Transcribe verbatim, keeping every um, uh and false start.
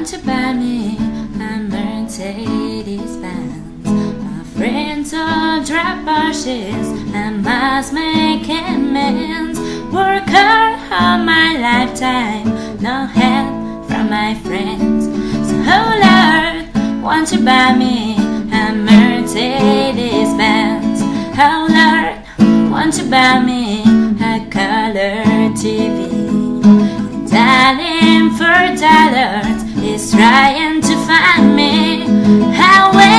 want to buy me a Mercedes Benz. My friends all drive Porsches, I must make amends. Work hard all my lifetime, no help from my friends. So oh Lord, want to buy me a Mercedes Benz. Oh Lord, want to buy me a color T V. Darling for dollars is trying to find me. How